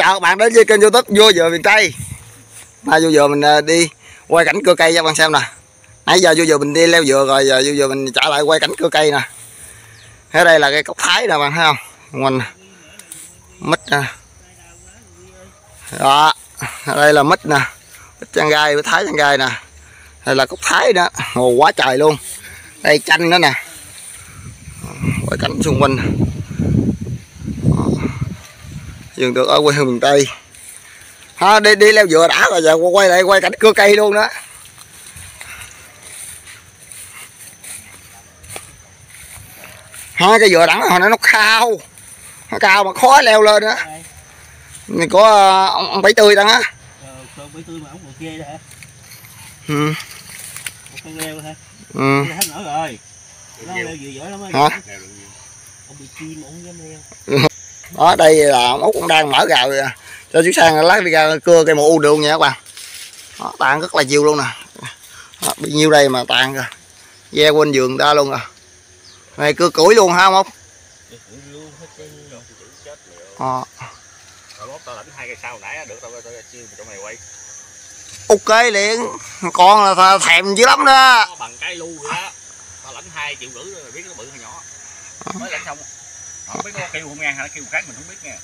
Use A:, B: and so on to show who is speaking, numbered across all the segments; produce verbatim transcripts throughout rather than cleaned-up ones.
A: chào các bạn đến với kênh YouTube Vua Dừa Miền Tây. Nay Vua Dừa mình đi quay cảnh cưa cây cho các bạn xem nè. Nãy giờ Vua Dừa mình đi leo dừa rồi, giờ Vua Dừa mình trả lại quay cảnh cưa cây nè. Ở đây là cây cốc thái nè bạn thấy không? Mình mít nè. Đó, ở đây là mít nè, mít chăn gai, mít thái chăn gai nè. Đây là cốc thái đó, ồ quá trời luôn. Đây chanh nữa nè. Quay cảnh xung quanh. Dừng được ở quê hương miền Tây. Ha, đi đi leo dừa đã rồi, giờ quay lại quay cảnh cưa cây luôn đó. Hai cái dừa đắng hồi nãy nó cao, nó cao mà khó leo lên đó. Này có ông, ông Bảy Tươi đắng á.
B: Ờ, Bảy Tươi mà ông còn ghê đó hả?
A: Ừ.
B: Không leo hả?
A: Ừ.
B: Hết nổi rồi. Nó leo dừa giỏi lắm
A: á.
B: Hả? Ông bị chim ông dám leo.
A: Đó, đây là ông Út cũng đang mở gạo rồi. Cho chú Sang lát đi ra cưa cây mù u được nha các bạn. Đó, tàn rất là nhiều luôn nè. Đó, bao nhiêu đây mà tàn kìa. Ve quên giường ta luôn rồi. Này cưa củi luôn hả không? Ờ. Ok liền. Con là thèm dữ lắm đó.
B: Nó bằng cái lu vậy đó. Tao lãnh hai triệu rưỡi rồi biết nó bự hay nhỏ. Mới lãnh xong. Không biết có kêu không ngang hay kêu khác mình không biết nha.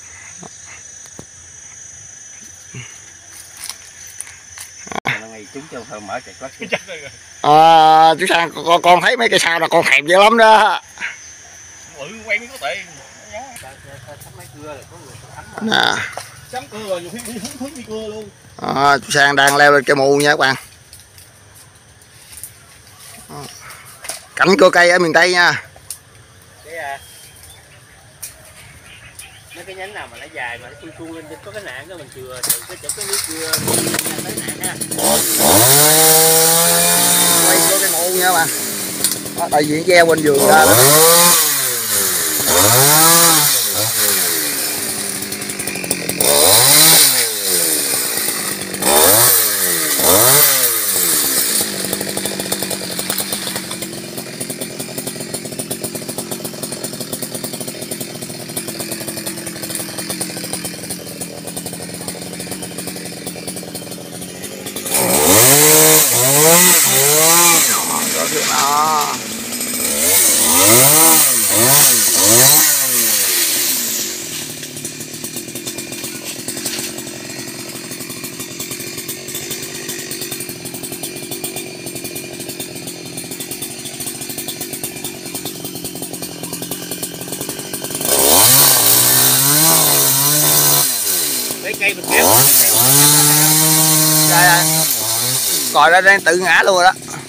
B: Ngày chúng cho thơm mở chạy quát.
A: À, chú Sang con con thấy mấy cây sao là con thèm dữ lắm đó.
B: Ừ, quen mới có tiền.
A: Nè.
B: Sắm cưa rồi nhiều khi hứng hứng đi cưa luôn.
A: À, chú Sang đang leo lên cây mù nha các bạn. Cảnh cưa cây ở miền Tây nha.
B: Đấy à. Mấy cái nhánh nào mà nó dài mà nó xuôi xuôi lên có cái nạn đó mình chừa từ cái chỗ cái nước cưa tới nạn ha.
A: Quay cưa cây mù nha các bạn. Đó, đại diện gieo bên vườn ra đó. Đó.
B: Mấy cây mình kéo.
A: Đây đây. Còi ra đang tự ngã luôn rồi đó.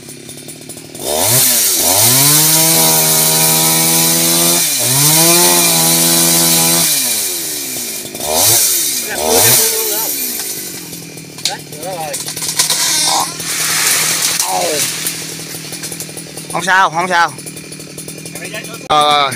A: Không sao, không sao. Rồi.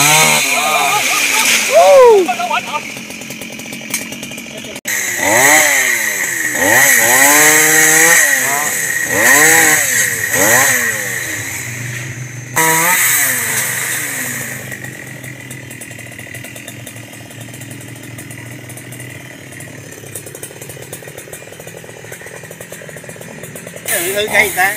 B: Hư cây người ta.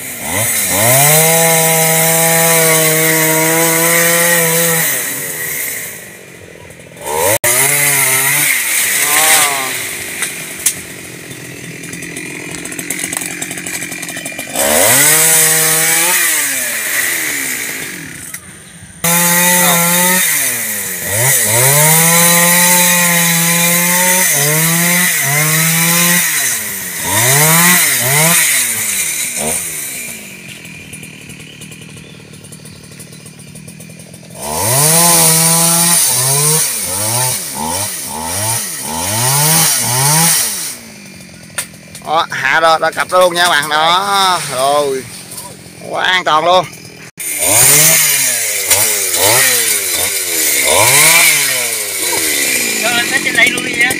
A: Đó, hạ rồi, đã cặp đó luôn nha các bạn. Đó, rồi quá an toàn luôn.
B: Cho lên trên đây luôn đi nha.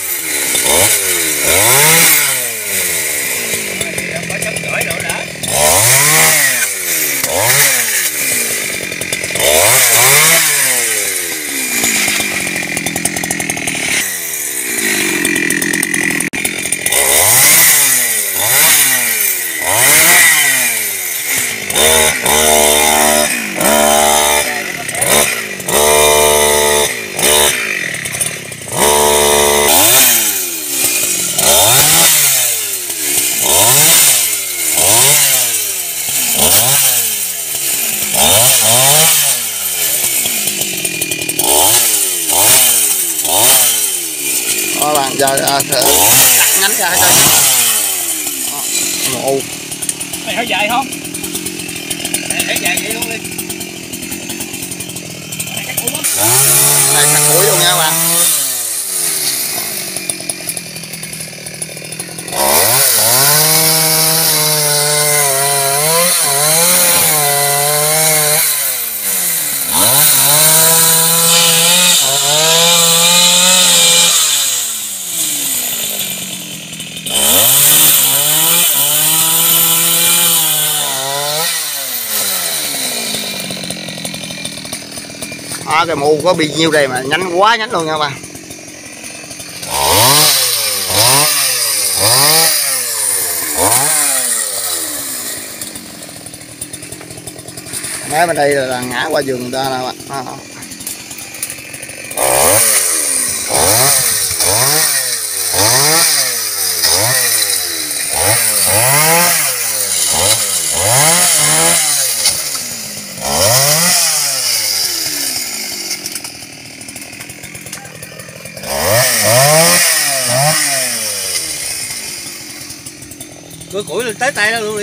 B: Phải chấm gỏi nữa đã.
A: giờ à, cắt nhánh ra cho một u
B: này hơi dài không? Này thấy dài vậy luôn đi. Này cắt củi lắm.
A: Này cắt củi luôn nha các bạn. À, cái mù có bị nhiêu đây mà nhánh quá nhánh luôn nha các bạn. Mấy bên đây là ngã qua vườn người ta nè các bạn. À.
B: Cưa củi lên tới tay đó luôn đi.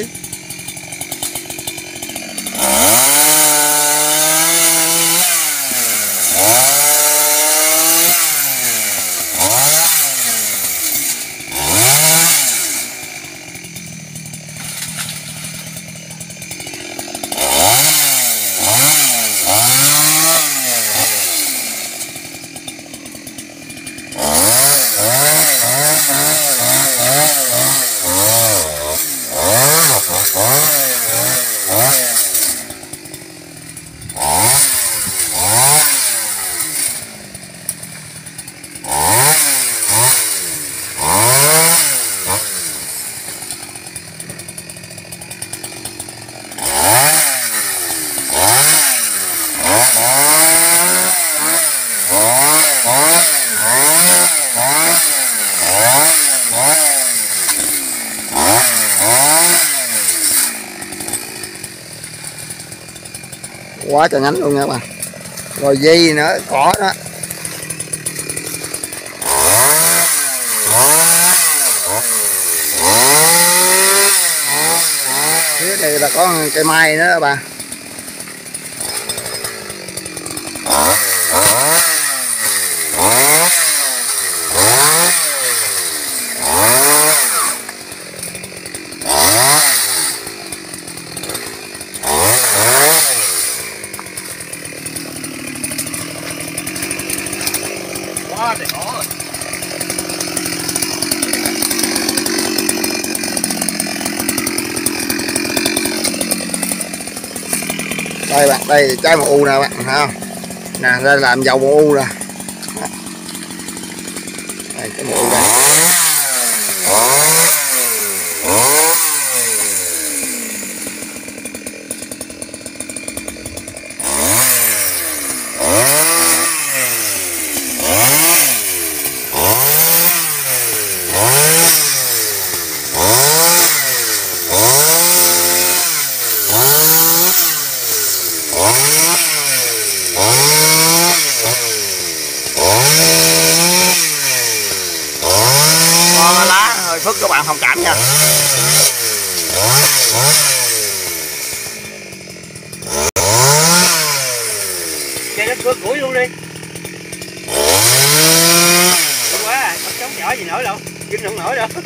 B: Quá trời nhánh luôn nha các bạn. Rồi dây nữa, cỏ đó. Phía đây là có cây mai nữa các bạn. Quá để có rồi.
A: Đây bạn, đây trái màu u nè bạn, thấy không? Nè, đây làm dầu màu u nè. Đây cái màu u đây. Phức các bạn thông cảm nha.
B: Chơi đất cưa củi luôn đi. Đúng quá à, con trống nhỏ gì nổi đâu, kiếm không nổi đâu.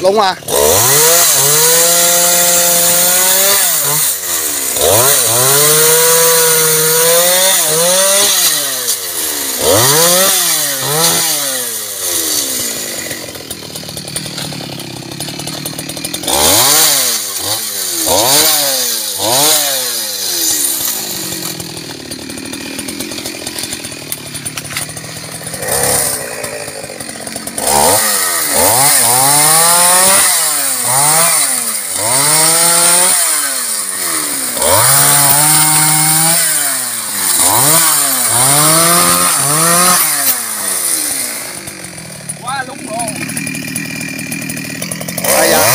A: Đúng à.
B: Quá đúng luôn.
A: À, dạ.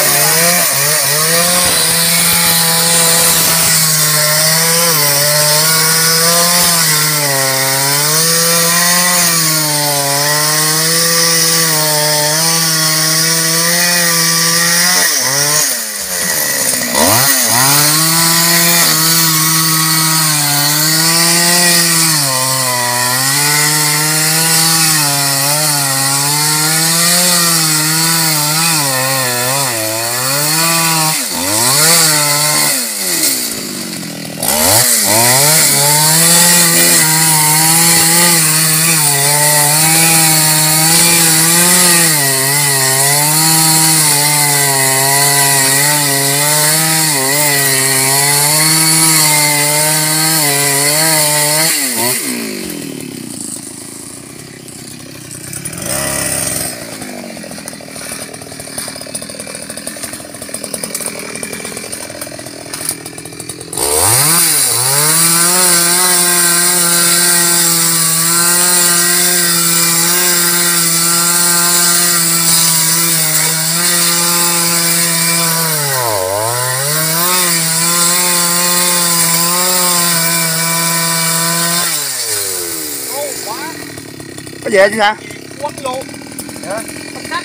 A: Có gì chứ sao?
B: Quất luôn. Dạ. Không cắt.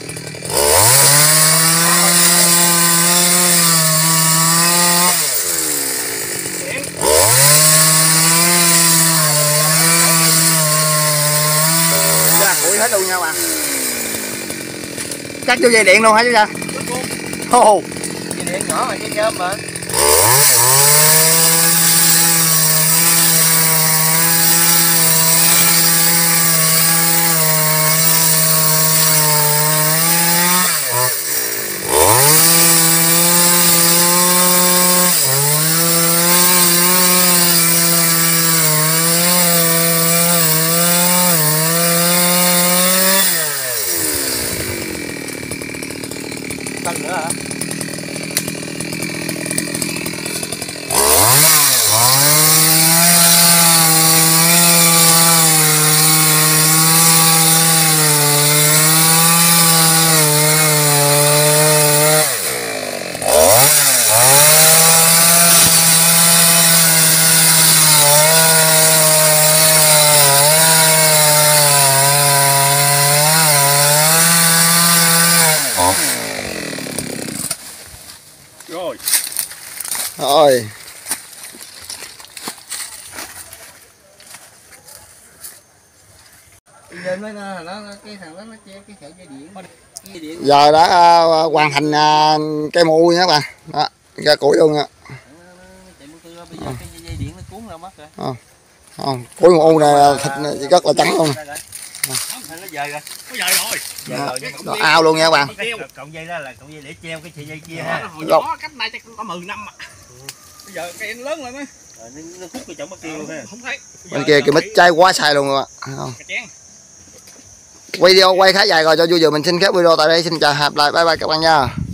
A: Ra củi hết luôn nha bạn. Cắt vô dây điện luôn hả chứ sao? Hô hô.
B: Dây điện nhỏ mà cái cơm mà. Tăng nữa hả? Rồi.
A: Rồi.
B: Giờ nó nó nó cái thằng đó nó che cái sợi dây điện. Dây điện.
A: Giờ đã uh, hoàn thành uh, cây mù nha các bạn. Đó, ra củi luôn nha.
B: Bây giờ cái dây điện nó cuốn ra mất rồi.
A: Ờ. Không, củi mù này thịt này rất là trắng luôn.
B: Nó dời rồi. Nó dời rồi.
A: Đó, đó, ao luôn nha các bạn.
B: Cộng dây đó là cộng dây để treo cái sợi dây kia ha. Hồi
A: Rồi.
B: nhỏ cách này chắc có mười năm mà. Bây giờ cây nó lớn rồi mới. Rồi nó khúc cái chỗ mất kia luôn ha. Không thấy.
A: Bên kia cái mít trái quá sai luôn rồi bạn. Không. Video quay khá dài rồi, cho vui giờ mình xin khép video tại đây, xin chào hẹp lại, bye bye các bạn nha.